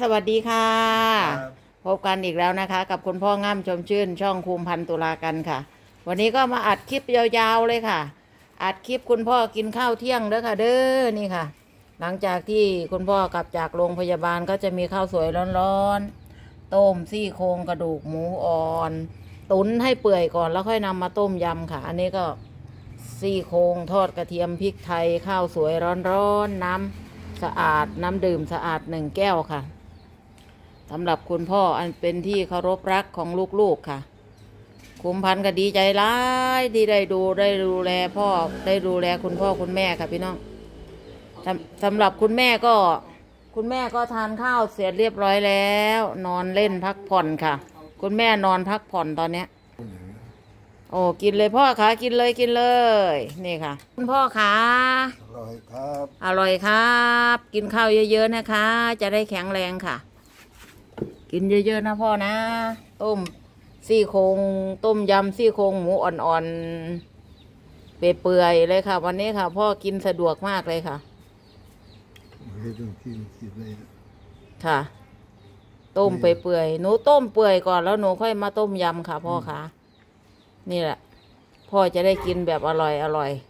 สวัสดีค่ะครับพบกันอีกแล้วนะคะ กับคุณพ่อง่ำชมชื่นช่องภูมิพันธ์ตุลากันค่ะ วันนี้ก็มาอัดคลิปยาวๆเลยค่ะ อัดคลิปคุณพ่อกินข้าวเที่ยงเด้อค่ะเด้อนี่ค่ะ หลังจากที่คุณพ่อกลับจากโรงพยาบาลก็จะมีข้าวสวยร้อนๆต้มซี่โครงกระดูกหมูอ่อนตุ๋นให้เปื่อยก่อนแล้วค่อยนำมาต้มยำค่ะ อันนี้ก็ซี่โครงทอดกระเทียมพริกไทยข้าวสวยร้อนๆน้ำสะอาดน้ำดื่มสะอาด1 แก้วค่ะสำหรับคุณพ่ออันเป็นที่เคารพรักของลูกๆค่ะคุ้มพันก็ดีใจร้ายที่ได้ดูแลพ่อได้ดูแลคุณพ่อคุณแม่ค่ะพี่น้องสำหรับคุณแม่ก็ทานข้าวเสร็จเรียบร้อยแล้ว นอนเล่นพักผ่อนค่ะ คุณแม่นอนพักผ่อนตอนเนี้ยโอ้กินเลยพ่อคะกินเลยนี่ค่ะคุณพ่อคะอร่อยครับอร่อยครับ กินข้าวเยอะๆนะคะ จะได้แข็งแรงค่ะ กินเยอะๆนะพ่อนะต้มซี่โครงต้มยำซี่โครงหมูอ่อนๆเปื่อยๆเลยค่ะ วันนี้ค่ะ พ่อกินสะดวกมากเลยค่ะไม่ต้องกินเลยค่ะ ต้มเปื่อยๆหนูต้มเปื่อยก่อนแล้วหนูค่อยมาต้มยำค่ะพ่อคะนี่แหละพ่อจะได้กินแบบอร่อย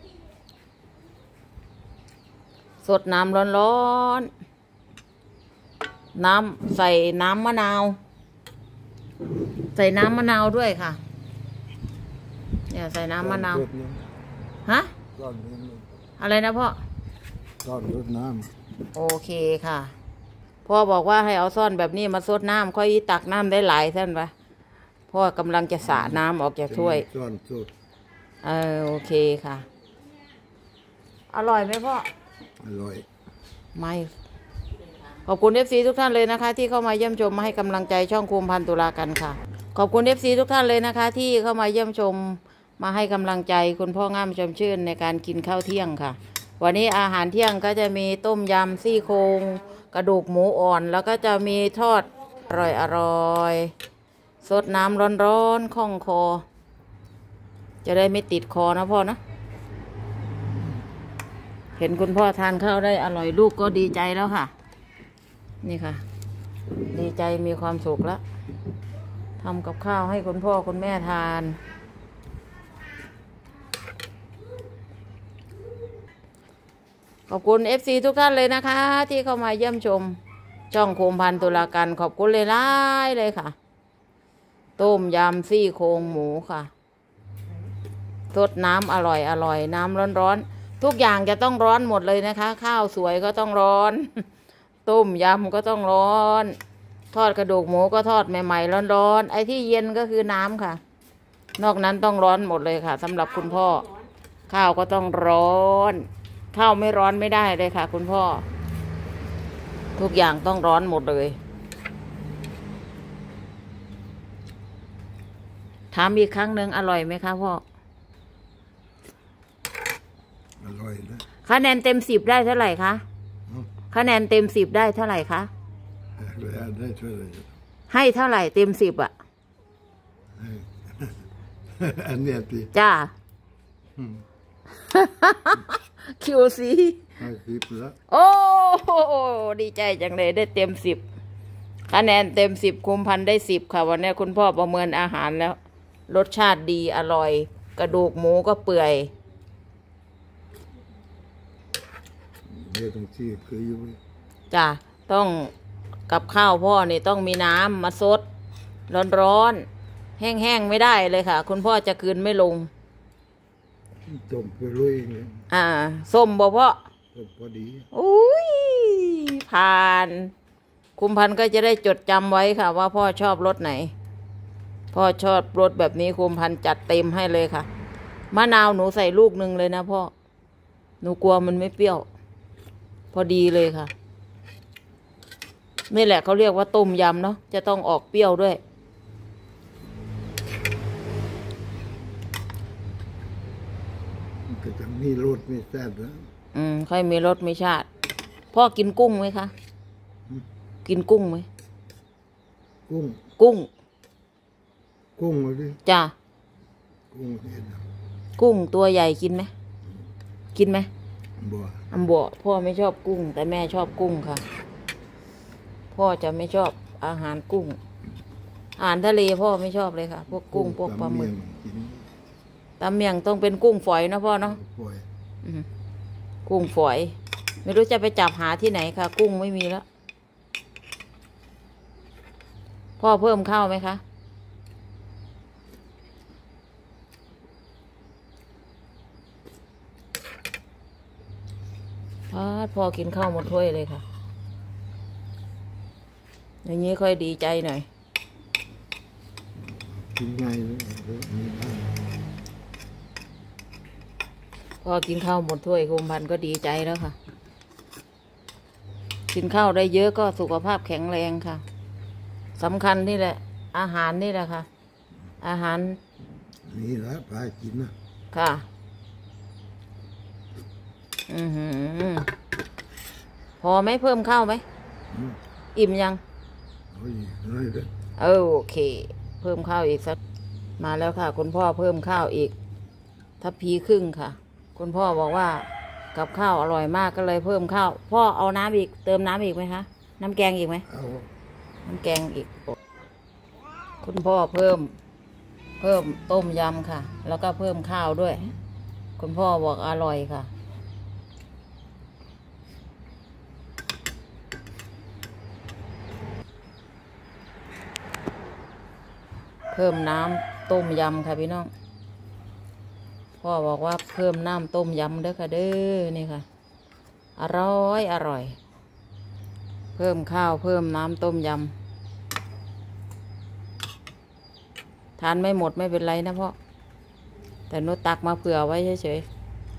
สดน้ำร้อนๆน้ำใส่น้ำมะนาวใส่น้ำมะนาวด้วยค่ะเนี่ยใส่น้ำมะนาวฮะร้อนอะไรนะพ่อร้อนรดน้โอเคค่ะพ่อบอกว่าให้เอาซ่อนแบบนี้มาซดน้ำค่อยตักน้ำได้หลายท่านปะพ่อกำลังจะสาน้ำออกจากถ้วยร้อนสุดโอเคค่ะ อร่อยไหมพ่ออร่อยไม่ขอบคุณ FC ทุกท่านเลยนะคะ ที่เข้ามาเยี่ยมชมมาให้กำลังใจช่องภูมิพันธ์ตุลากันค่ะขอบคุณ FC ทุกท่านเลยนะคะ ที่เข้ามาเยี่ยมชมมาให้กำลังใจคุณพ่อง่ำชมชื่นในการกินข้าวเที่ยงค่ะวันนี้อาหารเที่ยงก็จะมีต้มยำซี่โครงกระดูกหมูอ่อนแล้วก็จะมีทอดอร่อยสดน้ำร้อนๆคล่องคอจะได้ไม่ติดคอนะพ่อนะเห็นคุณพ่อทานข้าวได้อร่อยลูกก็ดีใจแล้วค่ะนี่ค่ะดีใจมีความสุขแล้วทำกับข้าวให้คุณพ่อคุณแม่ทานขอบคุณ FC ทุกท่านเลยนะคะ ที่เข้ามาเยี่ยมชมช่องภูมิพันธ์ตุลากันขอบคุณเลยเลยค่ะต้มยำซี่โครงหมูค่ะสดน้ำอร่อยน้ำร้อนๆทุกอย่างจะต้องร้อนหมดเลยนะคะข้าวสวยก็ต้องร้อนต้มยำก็ต้องร้อนทอดกระดูกหมูก็ทอดใหม่ๆร้อนๆไอ้ที่เย็นก็คือน้ำค่ะนอกนั้นต้องร้อนหมดเลยค่ะสำหรับคุณพ่อข้าวก็ต้องร้อนข้าวไม่ร้อนไม่ได้เลยค่ะคุณพ่อทุกอย่างต้องร้อนหมดเลยถามอีกครั้งหนึ่งอร่อยไหมคะพ่ออร่อยนะคะแนนเต็ม10ได้เท่าไหร่คะคะแนนเต็ม10ได้เท่าไหร่คะได้ช่วยเลยให้เท่าไหร่เต็ม10อ่ะอันเนี้ยสิจ้าคิวซีให้10แล้วโอ้ดีใจจังเลยได้เต็ม10คะแนนเต็ม10ภูมิพันธ์ได้10ค่ะวันนี้คุณพ่อประเมินอาหารแล้วรสชาติดีอร่อยกระดูกหมูก็เปื่อยเดี๋ยวต้องชี้คืออยู่จ้ะต้องกับข้าวพ่อนี่ต้องมีน้ำมาซดร้อนแห้งๆไม่ได้เลยค่ะคุณพ่อจะคืนไม่ลงจมไปลุยเนี่ยส้มบ่พ่อส้มพอดีอุ้ยผ่านคุมพันก็จะได้จดจำไว้ค่ะว่าพ่อชอบรสไหนพ่อชอบรสแบบนี้คุมพันจัดเต็มให้เลยค่ะมะนาวหนูใส่ลูกนึงเลยนะพ่อหนูกลัวมันไม่เปรี้ยวพอดีเลยค่ะนี่แหละเขาเรียกว่าต้มยำเนาะจะต้องออกเปรี้ยวด้วยก็จะมีรสมีแซ่บแล้วค่อยมีรสมีชาติพ่อกินกุ้งไหมคะกินกุ้งไหมกุ้งเลยจ้ากุ้งเห็นกุ้งตัวใหญ่กินไหมบัวพ่อไม่ชอบกุ้งแต่แม่ชอบกุ้งค่ะพ่อจะไม่ชอบอาหารกุ้งอาหารทะเลพ่อไม่ชอบเลยค่ะ พวกกุ้งพวกปลาหมึกกินตำเมี่ยงต้องเป็นกุ้งฝอยนะพ่อเนาะป่วยอืมกุ้งฝอย ไม่รู้จะไปจับหาที่ไหนค่ะ กุ้งไม่มีแล้ว พ่อเพิ่มข้าวไหมคะพ่อกินข้าวหมดถ้วยเลยค่ะ อย่างนี้ค่อยดีใจหน่อยกินง่ายเลยมีบ้างพ่อกินข้าวหมดถ้วยคุมพันธุ์ก็ดีใจแล้วค่ะ กินข้าวได้เยอะก็สุขภาพแข็งแรงค่ะสำคัญนี่แหละ อาหารนี่แหละค่ะ อาหารนี่แหละพากินนะค่ะ อือหือ พอไหมเพิ่มข้าวไหมอืมอิ่มยังเอาอีกหน่อยเด้อโอเค เพิ่มข้าวอีกสักมาแล้วค่ะ คุณพ่อเพิ่มข้าวอีกทัพพีครึ่งค่ะ คุณพ่อบอกว่ากับข้าวอร่อยมากก็เลยเพิ่มข้าวพ่อเอาน้ำอีกเติมน้ำอีกไหมคะน้ำแกงอีกไหมเอาน้ำแกงอีก คุณพ่อเพิ่มต้มยำค่ะ แล้วก็เพิ่มข้าวด้วย คุณพ่อบอกอร่อยค่ะ เพิ่มน้ำต้มยำค่ะพี่น้อง พ่อบอกว่าเพิ่มน้ำต้มยำเด้อค่ะเด้อนี่ค่ะ อร่อยอร่อย เพิ่มข้าวเพิ่มน้ำต้มยำทานไม่หมดไม่เป็นไรนะพ่อแต่นุตักมาเผื่อไว้เฉย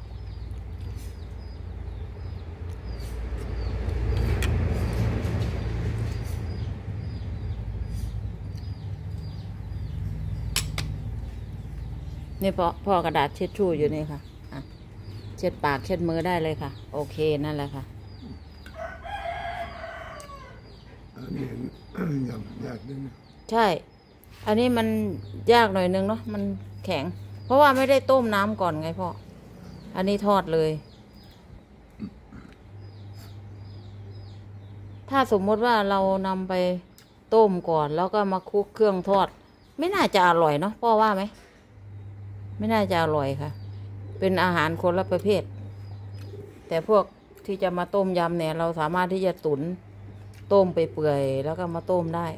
ๆนี่พ่อกระดาษเช็ดชู่อยู่นี่ค่ะอ่ะเช็ดปากเช็ดมือได้เลยค่ะ โอเคนั่นแหละค่ะอันนี้ยากด้วยนะใช่ อันนี้มันยากหน่อยนึงเนาะ มันแข็ง เพราะว่าไม่ได้ต้มน้ำก่อนไงพ่อ อันนี้ทอดเลย ถ้าสมมติว่าเรานำไปต้มก่อนแล้วก็มาคลุกเครื่องทอด ไม่น่าจะอร่อยเนาะพ่อว่าไหม ไม่น่าจะอร่อยค่ะ เป็นอาหารคนละประเภท แต่พวกที่จะมาต้มยำเนี่ย เราสามารถที่จะตุ๋นต้มไปเปื่อยแล้วก็มาต้มได้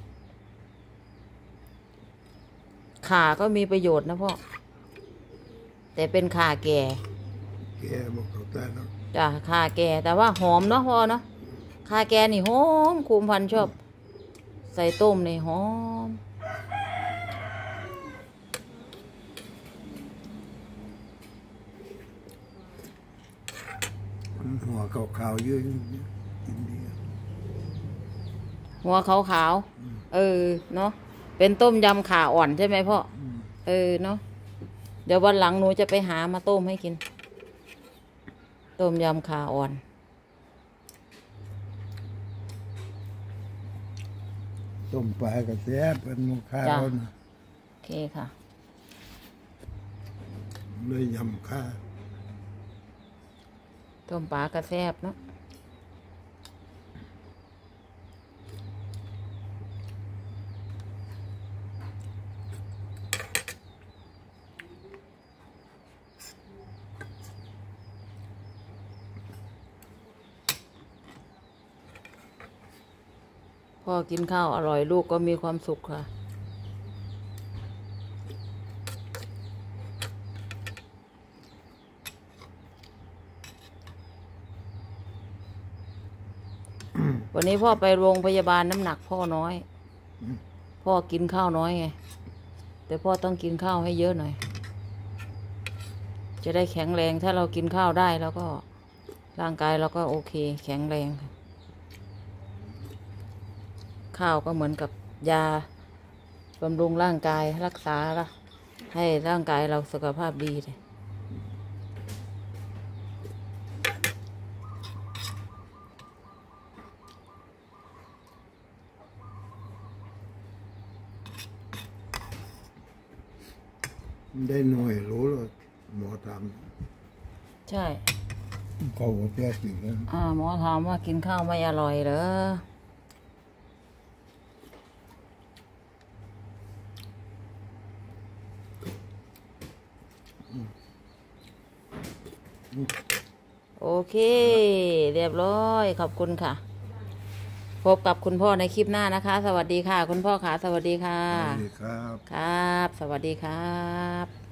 ข่าก็มีประโยชน์นะพ่อ แต่เป็นข่าแก่แกบอกเขาแต่แล้วจ้ะข่าแก่แต่ว่าหอมเนาะพ่อเนาะข่าแก่นี่หอมคุมพันธุ์ชอบ ใส่ต้มนี่หอมหัวขาวๆเยอะกินดีหัวขาวๆเนาะเป็นต้มยำข่าอ่อนใช่ไหมพ่อเนาะเดี๋ยววันหลังหนูจะไปหามาต้มให้กิน ต้มยำข่าอ่อนต้มปลากระแสเป็นหมูข้าวจ้ะนะโอเคค่ะเลยยำข้าต้มปลากระแซบเนาะพ่อกินข้าวอร่อยลูกก็มีความสุขค่ะ วันนี้พ่อไปโรงพยาบาลน้ำหนักพ่อน้อย พ่อกินข้าวน้อยไง แต่พ่อต้องกินข้าวให้เยอะหน่อย จะได้แข็งแรงถ้าเรากินข้าวได้แล้วก็ร่างกายเราก็โอเค แข็งแรงค่ะข้าวก็เหมือนกับยาบำรุงร่างกายรักษาละให้ร่างกายเราสุขภาพดีเลยได้หน่อยรู้แล้วหมอถามใช่เขาบอกแก้สิ่งนั้นหมอถามว่ากินข้าวไม่อร่อยเหรอโอเค เรียบร้อย ขอบคุณค่ะ พบกับคุณพ่อในคลิปหน้านะคะ สวัสดีค่ะ คุณพ่อค่ะ สวัสดีค่ะสวัสดีครับครับ สวัสดีครับ